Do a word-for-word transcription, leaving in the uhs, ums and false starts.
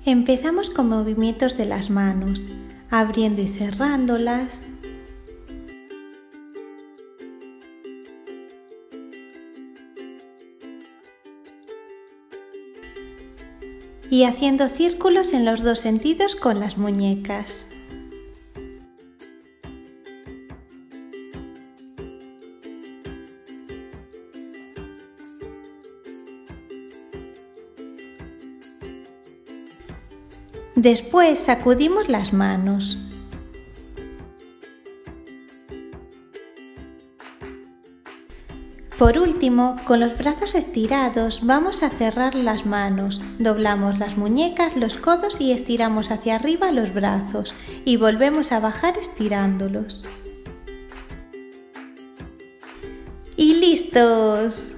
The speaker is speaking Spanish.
Empezamos con movimientos de las manos, abriendo y cerrándolas. Y haciendo círculos en los dos sentidos con las muñecas. Después sacudimos las manos. Por último, con los brazos estirados vamos a cerrar las manos, doblamos las muñecas, los codos y estiramos hacia arriba los brazos y volvemos a bajar estirándolos. ¡Y listos!